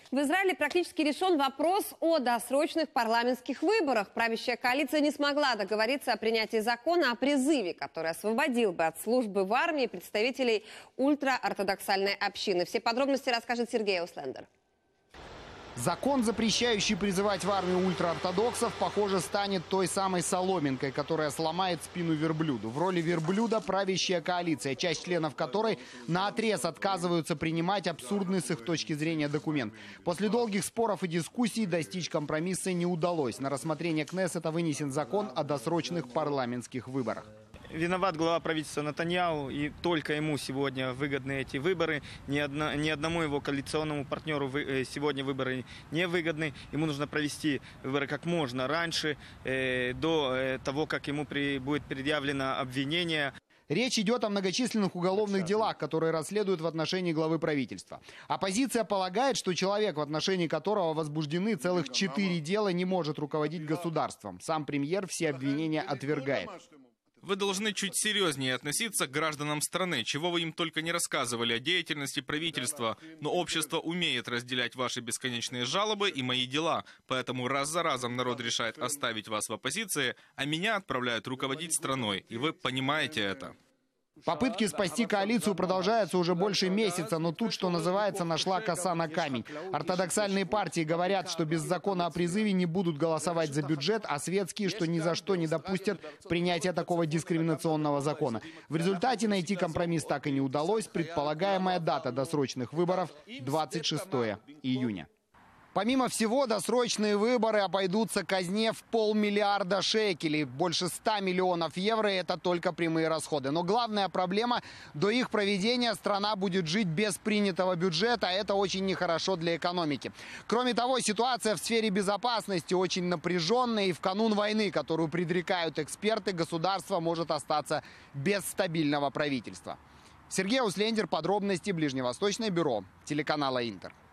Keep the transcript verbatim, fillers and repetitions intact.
В Израиле практически решен вопрос о досрочных парламентских выборах. Правящая коалиция не смогла договориться о принятии закона о призыве, который освободил бы от службы в армии представителей ультраортодоксальной общины. Все подробности расскажет Сергей Услендер. Закон, запрещающий призывать в армию ультраортодоксов, похоже, станет той самой соломинкой, которая сломает спину верблюду. В роли верблюда правящая коалиция, часть членов которой наотрез отказываются принимать абсурдный с их точки зрения документ. После долгих споров и дискуссий достичь компромисса не удалось. На рассмотрение Кнессета вынесен закон о досрочных парламентских выборах. Виноват глава правительства Нетаньяху, и только ему сегодня выгодны эти выборы. Ни, одно, ни одному его коалиционному партнеру вы, сегодня выборы не выгодны. Ему нужно провести выборы как можно раньше, э, до э, того, как ему при, будет предъявлено обвинение. Речь идет о многочисленных уголовных делах, которые расследуют в отношении главы правительства. Оппозиция полагает, что человек, в отношении которого возбуждены целых четыре дела, не может руководить государством. Сам премьер все обвинения отвергает. Вы должны чуть серьезнее относиться к гражданам страны, чего вы им только не рассказывали о деятельности правительства. Но общество умеет разделять ваши бесконечные жалобы и мои дела. Поэтому раз за разом народ решает оставить вас в оппозиции, а меня отправляют руководить страной. И вы понимаете это. Попытки спасти коалицию продолжаются уже больше месяца, но тут, что называется, нашла коса на камень. Ортодоксальные партии говорят, что без закона о призыве не будут голосовать за бюджет, а светские, что ни за что не допустят принятия такого дискриминационного закона. В результате найти компромисс так и не удалось. Предполагаемая дата досрочных выборов – двадцать шестое июня. Помимо всего, досрочные выборы обойдутся казне в полмиллиарда шекелей. Больше ста миллионов евро – это только прямые расходы. Но главная проблема – до их проведения страна будет жить без принятого бюджета, а это очень нехорошо для экономики. Кроме того, ситуация в сфере безопасности очень напряженная, и в канун войны, которую предрекают эксперты, государство может остаться без стабильного правительства. Сергей Услендер, подробности, Ближневосточное бюро телеканала «Интер».